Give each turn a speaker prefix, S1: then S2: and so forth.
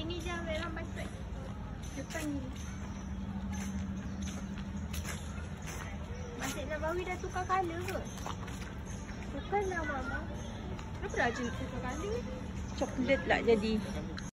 S1: ni je ambil lambat tu. Depan ni. Masih Nabawi dah tukar colour ke? Bukan lah Mama. Kenapa dah tukar colour?
S2: Coklat lah jadi.